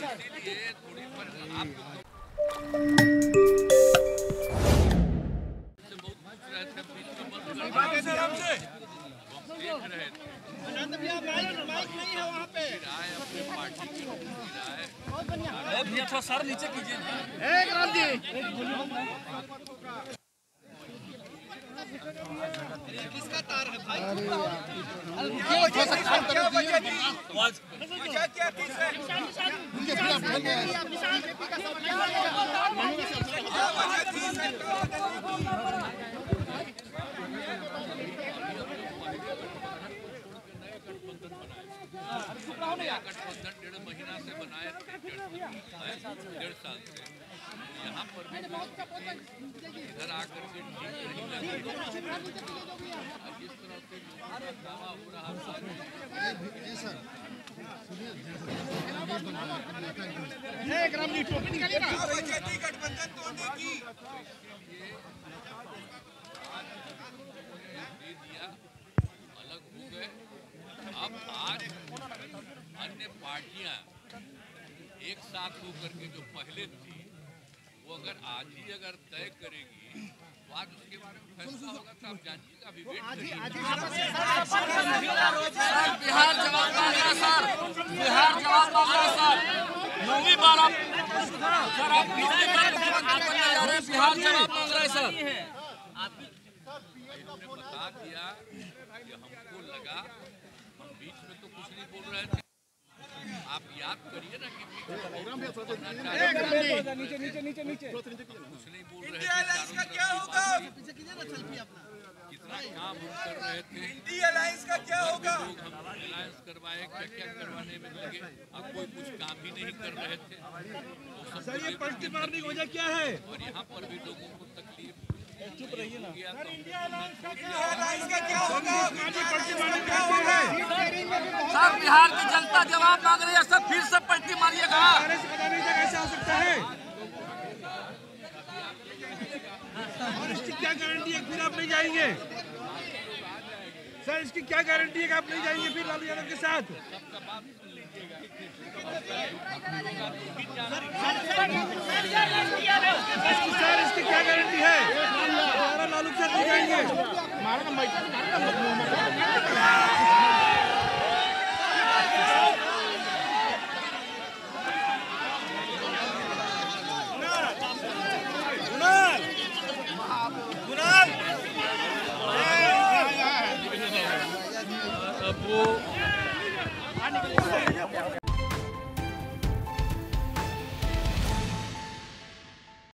भैया थोड़ा सर नीचे कीजिए ना। किसका तार है भाई? गठबंधन 1.5 महीना से बनाए थे, 1.5 साल से यहाँ पर भी इधर आकर के जिस तरह से दावा हो रहा था गठबंधन तोड़ने की दे दिया, अलग हो गए। अब आज अन्य पार्टियां एक साथ होकर के जो पहले थी वो अगर आज ही अगर तय करेगी तो आज उसके बारे में फैसला होगा। तो आप जानिएगा, अभी वेट करिए। बिहार जवाब मांग रहा है सर, बिहार जवाब मांग रहा है सर। 9वीं बार आप सर आप बिहार जवाब मांग रहे हैं सर। इन्होंने बता दिया कि हमको लगा, हम बीच में तो कुछ नहीं बोल रहे थे। आप याद करिए ना कि नीचे कुछ नहीं बोल रहे थे। क्या होगा? कितना काम हम कर रहे थे। इंडिया अलायंस का क्या होगा? लोग हम अलायंस करवाए, क्या क्या करवाने में लगे। अब कोई कुछ काम भी नहीं कर रहे थे। तो सर ये पलटी मारने की वजह क्या है? और यहाँ पर भी लोगों को तकलीफ। चुप रहिए ना। इंडिया अलायंस का क्या होगा? सर बिहार की जनता जवाब मांग रही है सर, फिर से पलटी मारिएगा। कैसे हो सकता है? और इसकी क्या गारंटी है फिर आप नहीं जाएंगे? सर इसकी क्या गारंटी है कि आप नहीं जाएंगे फिर लालू यादव के साथ? सर इसकी क्या गारंटी है? लालू के साथ नहीं जाएंगे?